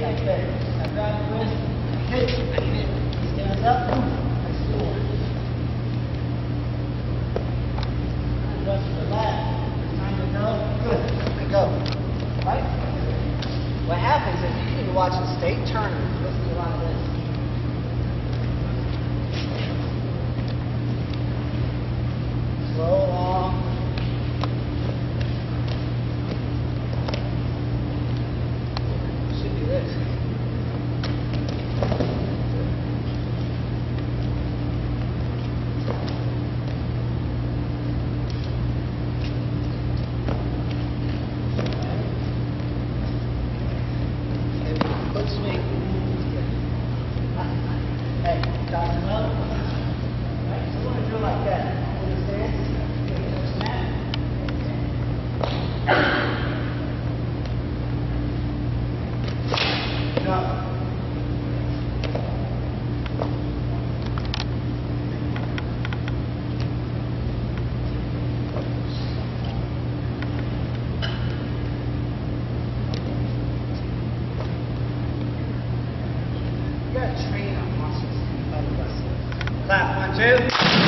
Okay. Now grab the wrist. Hit. Stand up. Let's do it. Just relax. Time to go. Good. Let go. Right? What happens is you need to watch the state turn. Let's do a lot of this. Slow along. Should be this. Foot swing. Hey, got him up. Right, so we're going to do it like that. Understand? Snap. Drop. You gotta train our muscles. Clap, 1, 2.